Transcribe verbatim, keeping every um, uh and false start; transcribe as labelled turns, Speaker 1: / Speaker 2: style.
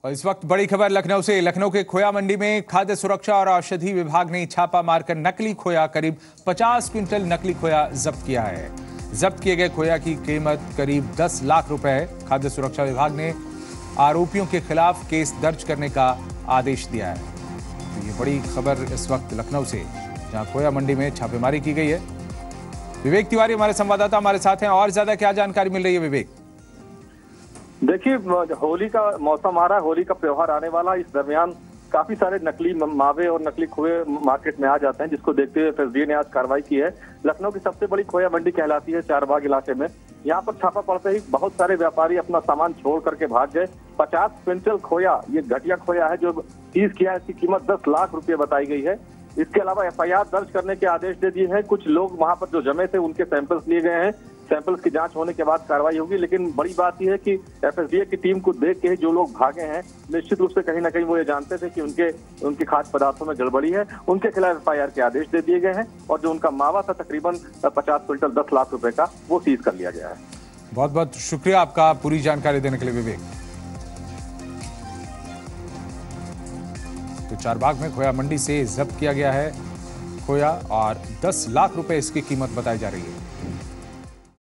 Speaker 1: और इस वक्त बड़ी खबर लखनऊ से। लखनऊ के खोया मंडी में खाद्य सुरक्षा और औषधि विभाग ने छापा मारकर नकली खोया, करीब पचास क्विंटल नकली खोया जब्त किया है। जब्त किए गए खोया की कीमत करीब दस लाख रुपए है। खाद्य सुरक्षा विभाग ने आरोपियों के खिलाफ केस दर्ज करने का आदेश दिया है। तो ये बड़ी खबर इस वक्त लखनऊ से, जहां खोया मंडी में छापेमारी की गई है। विवेक तिवारी हमारे संवाददाता हमारे साथ हैं, और ज्यादा क्या जानकारी मिल रही है विवेक?
Speaker 2: देखिए, होली का मौसम आ रहा है, होली का त्योहार आने वाला। इस दरमियान काफी सारे नकली मावे और नकली खोए मार्केट में आ जाते हैं, जिसको देखते हुए एफएसडीए ने आज कार्रवाई की है। लखनऊ की सबसे बड़ी खोया मंडी कहलाती है चारबाग इलाके में। यहाँ पर छापा पड़ते ही बहुत सारे व्यापारी अपना सामान छोड़ करके भाग गए। पचास क्विंटल खोया, ये घटिया खोया है जो सीज किया है। इसकी कीमत दस लाख रुपए बताई गई है। इसके अलावा एफआईआर दर्ज करने के आदेश दे दिए हैं। कुछ लोग वहां पर जो जमे थे उनके सैंपल्स लिए गए हैं। सैंपल्स की जांच होने के बाद कार्रवाई होगी। लेकिन बड़ी बात यह है कि एफएसडीए की टीम को देख के जो लोग भागे हैं, निश्चित रूप से कहीं ना कहीं वो ये जानते थे कि उनके उनके खाद्य पदार्थों में गड़बड़ी है। उनके खिलाफ एफआईआर के आदेश दे दिए गए हैं और जो उनका मावा था तकरीबन पचास क्विंटल दस लाख रुपए का, वो सीज कर लिया गया है।
Speaker 1: बहुत बहुत शुक्रिया आपका पूरी जानकारी देने के लिए विवेक। तो चारबाग में खोया मंडी से जब्त किया गया है खोया और दस लाख रुपए इसकी कीमत बताई जा रही है।